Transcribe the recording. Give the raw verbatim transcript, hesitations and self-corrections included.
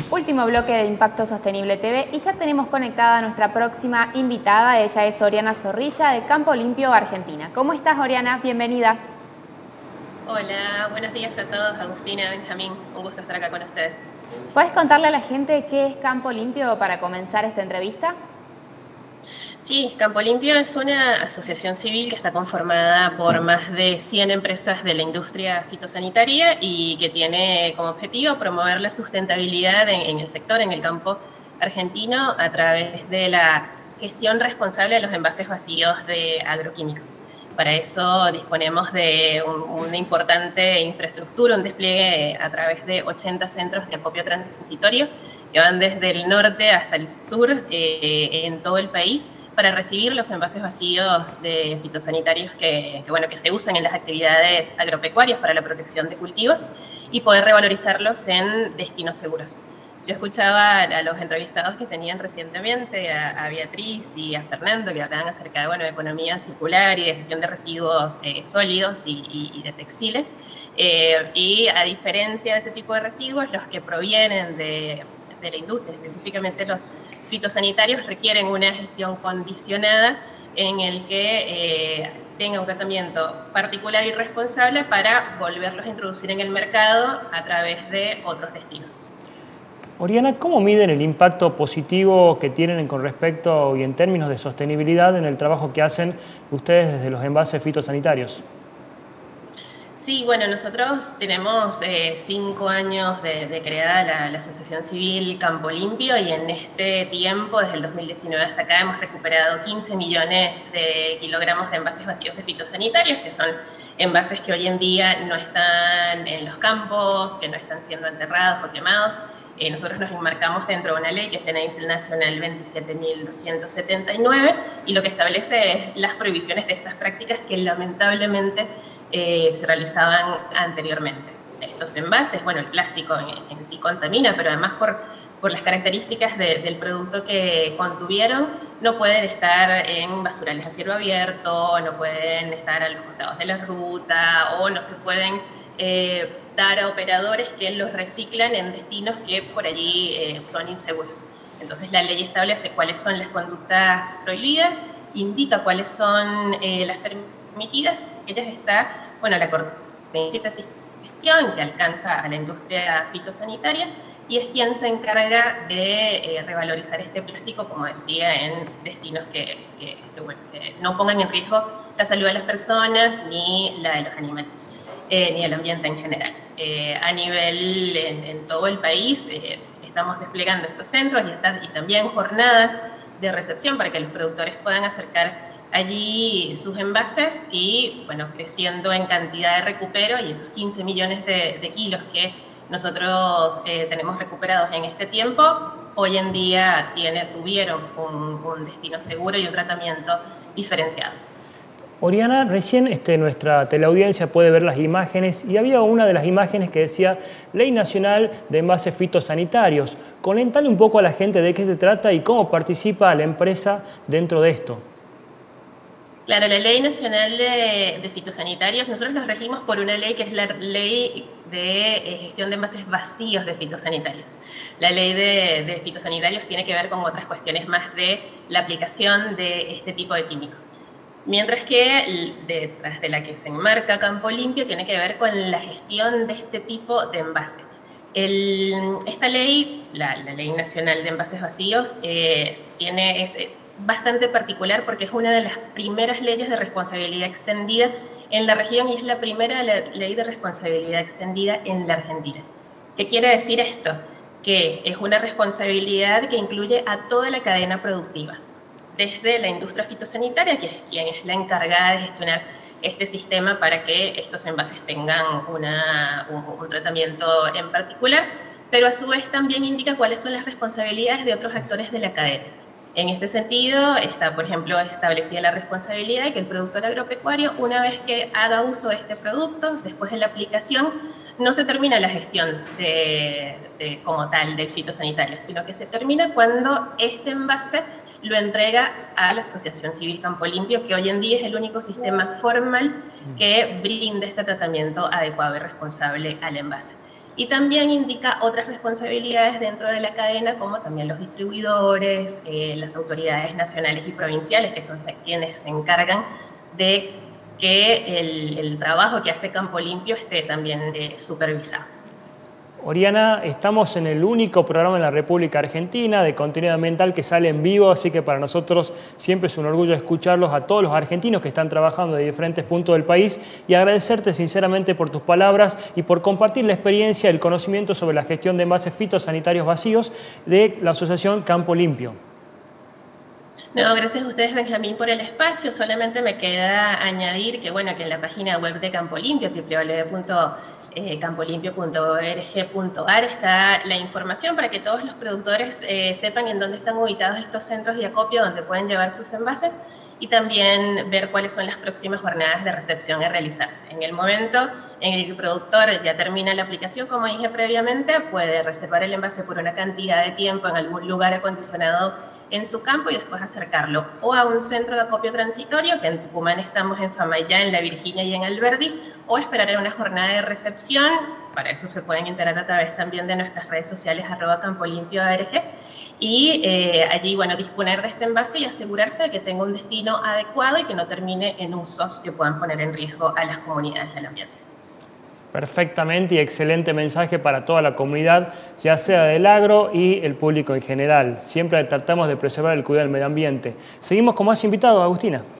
Último bloque de Impacto Sostenible T V y ya tenemos conectada a nuestra próxima invitada. Ella es Oriana Zorrilla de Campo Limpio, Argentina. ¿Cómo estás, Oriana? Bienvenida. Hola, buenos días a todos. Agustina, Benjamín, un gusto estar acá con ustedes. ¿Puedes contarle a la gente qué es Campo Limpio para comenzar esta entrevista? Sí, Campo Limpio es una asociación civil que está conformada por más de cien empresas de la industria fitosanitaria y que tiene como objetivo promover la sustentabilidad en, en el sector, en el campo argentino, a través de la gestión responsable de los envases vacíos de agroquímicos. Para eso disponemos de un, una importante infraestructura, un despliegue a través de ochenta centros de acopio transitorio que van desde el norte hasta el sur eh, en todo el país, para recibir los envases vacíos de fitosanitarios que, que, bueno, que se usan en las actividades agropecuarias para la protección de cultivos y poder revalorizarlos en destinos seguros. Yo escuchaba a los entrevistados que tenían recientemente, a, a Beatriz y a Fernando, que hablaban acerca de, bueno, de economía circular y de gestión de residuos eh, sólidos y, y, y de textiles. Eh, y a diferencia de ese tipo de residuos, los que provienen de, de la industria, específicamente los fitosanitarios, requieren una gestión condicionada en el que eh, tenga un tratamiento particular y responsable para volverlos a introducir en el mercado a través de otros destinos. Oriana, ¿cómo miden el impacto positivo que tienen con respecto y en términos de sostenibilidad en el trabajo que hacen ustedes desde los envases fitosanitarios? Sí, bueno, nosotros tenemos eh, cinco años de, de creada la, la Asociación Civil Campo Limpio y en este tiempo, desde el dos mil diecinueve hasta acá, hemos recuperado quince millones de kilogramos de envases vacíos de fitosanitarios, que son envases que hoy en día no están en los campos, que no están siendo enterrados o quemados. Eh, nosotros nos enmarcamos dentro de una ley que es la Ley Nacional veintisiete mil doscientos setenta y nueve y lo que establece es las prohibiciones de estas prácticas que lamentablemente eh, se realizaban anteriormente. Estos envases, bueno, el plástico en, en sí contamina, pero además por, por las características de, del producto que contuvieron, no pueden estar en basurales a cielo abierto, no pueden estar a los costados de la ruta o no se pueden eh, dar a operadores que los reciclan en destinos que por allí eh, son inseguros. Entonces la ley establece cuáles son las conductas prohibidas, indica cuáles son eh, las permitidas, y ellas está, bueno, la coordinación gestión que alcanza a la industria fitosanitaria y es quien se encarga de eh, revalorizar este plástico, como decía, en destinos que, que, que, bueno, que no pongan en riesgo la salud de las personas ni la de los animales. Eh, ni el ambiente en general. Eh, a nivel en, en todo el país eh, estamos desplegando estos centros y, está, y también jornadas de recepción para que los productores puedan acercar allí sus envases y, bueno, creciendo en cantidad de recupero y esos quince millones de, de kilos que nosotros eh, tenemos recuperados en este tiempo, hoy en día tiene, tuvieron un, un destino seguro y un tratamiento diferenciado. Oriana, recién este, nuestra teleaudiencia puede ver las imágenes y había una de las imágenes que decía Ley Nacional de Envases Fitosanitarios. Comentale un poco a la gente de qué se trata y cómo participa la empresa dentro de esto. Claro, la Ley Nacional de, de Fitosanitarios, nosotros nos regimos por una ley que es la Ley de eh, Gestión de Envases Vacíos de Fitosanitarios. La Ley de, de Fitosanitarios tiene que ver con otras cuestiones más de la aplicación de este tipo de químicos. Mientras que detrás de la que se enmarca Campo Limpio tiene que ver con la gestión de este tipo de envase. El, esta ley, la, la Ley Nacional de Envases Vacíos, eh, tiene, es bastante particular porque es una de las primeras leyes de responsabilidad extendida en la región y es la primera ley de responsabilidad extendida en la Argentina. ¿Qué quiere decir esto? Que es una responsabilidad que incluye a toda la cadena productiva, desde la industria fitosanitaria, que es quien es la encargada de gestionar este sistema para que estos envases tengan una, un, un tratamiento en particular, pero a su vez también indica cuáles son las responsabilidades de otros actores de la cadena. En este sentido, está, por ejemplo, establecida la responsabilidad de que el productor agropecuario, una vez que haga uso de este producto, después de la aplicación, no se termina la gestión de, de, como tal del fitosanitario, sino que se termina cuando este envase lo entrega a la Asociación Civil Campo Limpio, que hoy en día es el único sistema formal que brinda este tratamiento adecuado y responsable al envase. Y también indica otras responsabilidades dentro de la cadena, como también los distribuidores, eh, las autoridades nacionales y provinciales, que son quienes se encargan de que el, el trabajo que hace Campo Limpio esté también eh, supervisado. Oriana, estamos en el único programa en la República Argentina de contenido ambiental que sale en vivo, así que para nosotros siempre es un orgullo escucharlos a todos los argentinos que están trabajando de diferentes puntos del país y agradecerte sinceramente por tus palabras y por compartir la experiencia, el conocimiento sobre la gestión de envases fitosanitarios vacíos de la Asociación Campo Limpio. No, gracias a ustedes, Benjamín, por el espacio. Solamente me queda añadir que, bueno, que en la página web de Campo Limpio, doble u doble u doble u punto campolimpio punto org punto ar, está la información para que todos los productores eh, sepan en dónde están ubicados estos centros de acopio donde pueden llevar sus envases y también ver cuáles son las próximas jornadas de recepción a realizarse. En el momento en el que el productor ya termina la aplicación, como dije previamente, puede reservar el envase por una cantidad de tiempo en algún lugar acondicionado en su campo y después acercarlo o a un centro de acopio transitorio, que en Tucumán estamos en Famayá, en La Virginia y en Alberdi, o esperar en una jornada de recepción. Para eso se pueden enterar a través también de nuestras redes sociales, arroba campolimpio.org, y eh, allí, bueno, disponer de este envase y asegurarse de que tenga un destino adecuado y que no termine en usos que puedan poner en riesgo a las comunidades del ambiente. Perfectamente y excelente mensaje para toda la comunidad, ya sea del agro y el público en general. Siempre tratamos de preservar el cuidado del medio ambiente. Seguimos con más invitados, Agustina.